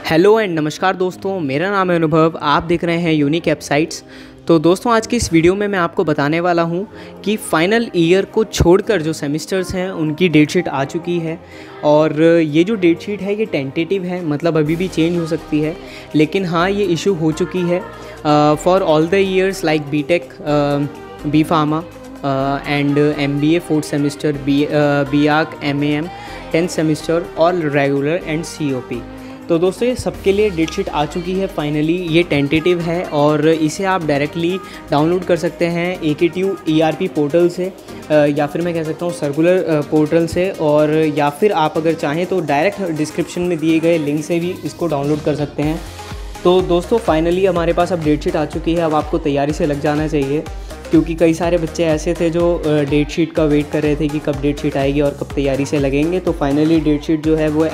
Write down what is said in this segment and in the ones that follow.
Hello and नमस्कार दोस्तों, मेरा नाम है अनुभव। आप देख रहे हैं यूनिक वेबसाइट्स। तो दोस्तों, आज की इस वीडियो में मैं आपको बताने वाला हूं कि फ़ाइनल ईयर को छोड़कर जो सेमेस्टर्स हैं उनकी डेट शीट आ चुकी है। और ये जो डेट शीट है ये टेंटेटिव है, मतलब अभी भी चेंज हो सकती है। लेकिन हाँ, ये इशू हो चुकी है for all the years like BTech, B pharma and MBA 4th semester, BArch, MAM 10th semester और रेगुलर एंड COP। तो दोस्तों, ये सबके लिए डेट शीट आ चुकी है फाइनली। ये टेंटेटिव है और इसे आप डायरेक्टली डाउनलोड कर सकते हैं AKTU ERP पोर्टल से, या फिर मैं कह सकता हूँ सर्कुलर पोर्टल से, और या फिर आप अगर चाहें तो डायरेक्ट डिस्क्रिप्शन में दिए गए लिंक से भी इसको डाउनलोड कर सकते हैं। तो दोस्तों, फाइनली हमारे पास अब डेट शीट आ चुकी है। अब आपको तैयारी से लग जाना चाहिए, क्योंकि कई सारे बच्चे ऐसे थे जो डेट शीट का वेट कर रहे थे कि कब डेट शीट आएगी और कब तैयारी से लगेंगे। तो फाइनली डेट शीट जो है वो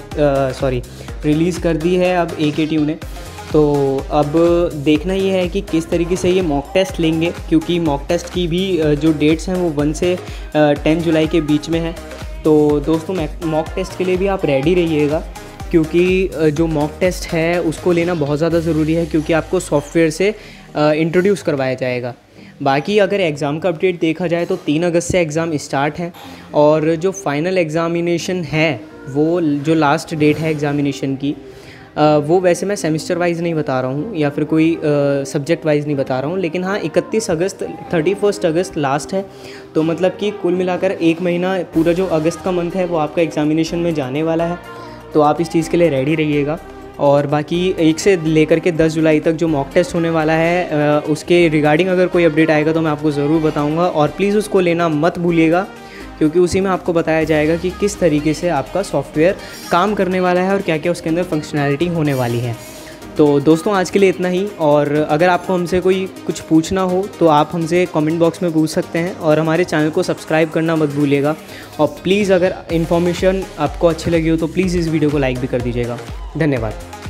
रिलीज़ कर दी है अब AKTU ने। तो अब देखना ये है कि किस तरीके से ये मॉक टेस्ट लेंगे, क्योंकि मॉक टेस्ट की भी जो डेट्स हैं वो 1 से 10 जुलाई के बीच में है। तो दोस्तों, मॉक टेस्ट के लिए भी आप रेडी रहिएगा, क्योंकि जो मॉक टेस्ट है उसको लेना बहुत ज़्यादा ज़रूरी है, क्योंकि आपको सॉफ्टवेयर से इंट्रोड्यूस करवाया जाएगा। बाकी अगर एग्ज़ाम का अपडेट देखा जाए तो 3 अगस्त से एग्ज़ाम स्टार्ट है, और जो फाइनल एग्ज़ामिनेशन है वो जो लास्ट डेट है एग्ज़ामिनेशन की, वो वैसे मैं सेमेस्टर वाइज़ नहीं बता रहा हूँ या फिर कोई सब्जेक्ट वाइज़ नहीं बता रहा हूँ, लेकिन हाँ 31 अगस्त लास्ट है। तो मतलब कि कुल मिलाकर 1 महीना, पूरा जो अगस्त का मंथ है वो आपका एग्ज़ामिनेशन में जाने वाला है। तो आप इस चीज़ के लिए रेडी रहिएगा। और बाकी 1 से लेकर के 10 जुलाई तक जो मॉक टेस्ट होने वाला है उसके रिगार्डिंग अगर कोई अपडेट आएगा तो मैं आपको ज़रूर बताऊंगा, और प्लीज़ उसको लेना मत भूलिएगा, क्योंकि उसी में आपको बताया जाएगा कि किस तरीके से आपका सॉफ्टवेयर काम करने वाला है और क्या क्या उसके अंदर फंक्शनैलिटी होने वाली है। तो दोस्तों, आज के लिए इतना ही। और अगर आपको हमसे कोई कुछ पूछना हो तो आप हमसे कमेंट बॉक्स में पूछ सकते हैं, और हमारे चैनल को सब्सक्राइब करना मत भूलिएगा। और प्लीज़ अगर इन्फॉर्मेशन आपको अच्छी लगी हो तो प्लीज़ इस वीडियो को लाइक भी कर दीजिएगा। धन्यवाद।